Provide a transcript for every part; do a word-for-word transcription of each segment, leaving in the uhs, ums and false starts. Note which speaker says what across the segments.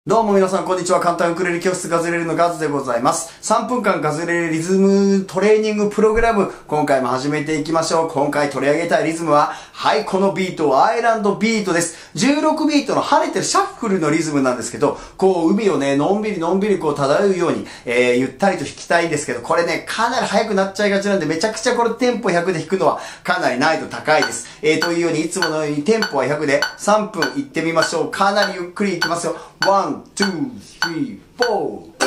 Speaker 1: どうも皆さんこんにちは。簡単ウクレレ教室ガズレレのガズでございます。さんぷんかんガズレレリズムトレーニングプログラム、今回も始めていきましょう。今回取り上げたいリズムは、はい、このビート、アイランドビートです。じゅうろくビートの跳ねてるシャッフルのリズムなんですけど、こう海をね、のんびりのんびりこう漂うように、えー、ゆったりと弾きたいんですけど、これね、かなり速くなっちゃいがちなんで、めちゃくちゃこれテンポひゃくで弾くのはかなり難易度高いです。えー、というように、いつものようにテンポはひゃくでさんぷんいってみましょう。かなりゆっくりいきますよ。ワン、ツー、スリー、フォー。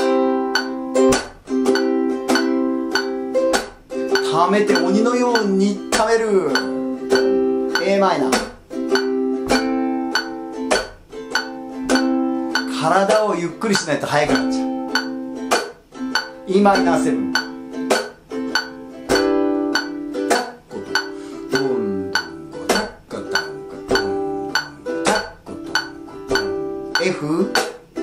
Speaker 1: 溜めて鬼のように溜める エー マイナー。体をゆっくりしないと速くなっちゃう。 イー マイナーセブン。F。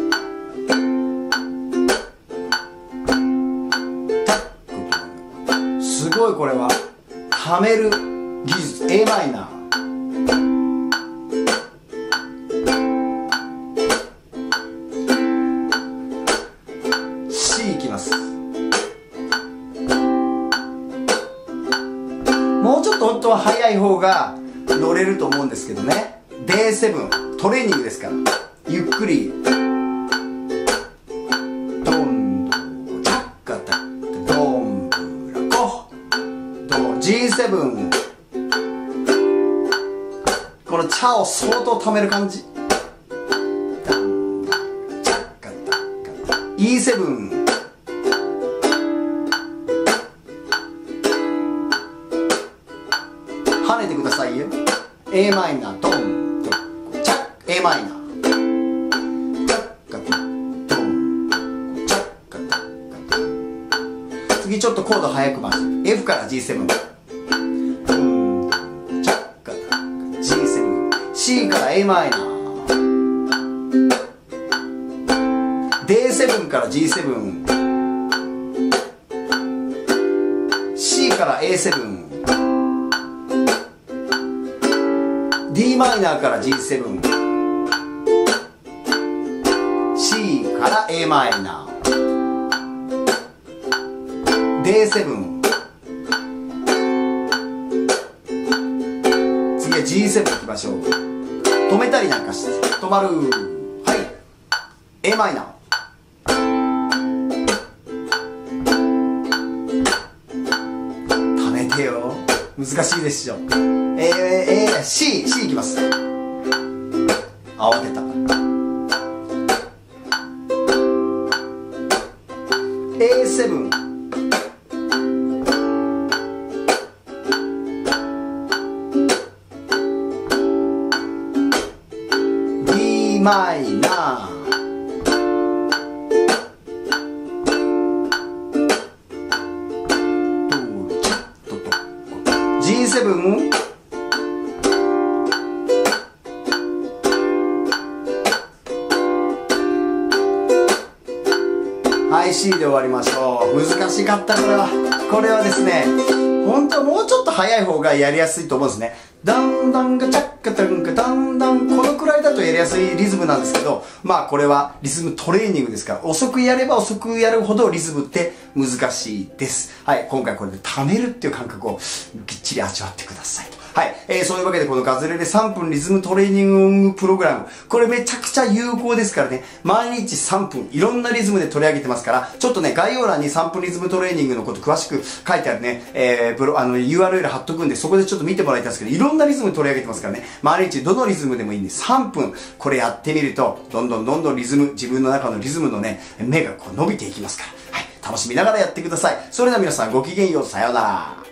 Speaker 1: すごいこれははめる技術。 エー マイナー。C いきます。もうちょっと本当は速い方が乗れると思うんですけどね。デーセブントレーニングですから、ゆっくりドンドチャッカタッカドンブラコド ジーセブン。 このチャを相当溜める感じ。ダンダンチャッカタッカ イーセブン。 跳ねてくださいよ。 エー マイナードンドチャッ エー マイナー。次ちょっとコード速く回す。 F から ジーセブン。 チャッカタッカ ジーセブン。 C から エー マイナー。 デーセブン から ジーセブン。 C から エーセブン。 D マイナーから ジーセブン。 C から エー マイナー。デーセブン。 次は ジーセブン いきましょう。止めたりなんかして止まる。はい、 エー マイナー。貯めてよ、難しいでしょ。えー、えー、C、C いきます。慌てた。 エーセブン。 D マイナー。 ジーセブン。 はい、C で終わりましょう。難しかった、これは。これはですね、本当はもうちょっと速い方がやりやすいと思うんですね。ダンダンガチャッカタンガダンダン、このくらいだとやりやすいリズムなんですけど、まあこれはリズムトレーニングですから、遅くやれば遅くやるほどリズムって難しいです。はい、今回これで溜めるっていう感覚をぎっちり味わってください。はい、えー、そういうわけでこのガズレレさんぷんリズムトレーニングプログラム、これめちゃくちゃ有効ですからね、毎日さんぷんいろんなリズムで取り上げてますから、ちょっとね、概要欄にさんぷんリズムトレーニングのこと詳しく書いてあるね、えー、ブロあの ユーアールエル 貼っとくんで、そこでちょっと見てもらいたいんですけど、いろんなリズム取り上げてますからね、毎日どのリズムでもいいんでさんぷんこれやってみると、どんどんどんどんリズム、自分の中のリズムのね、目がこう伸びていきますから、はい、楽しみながらやってください。それでは皆さんごきげんよう、さようなら。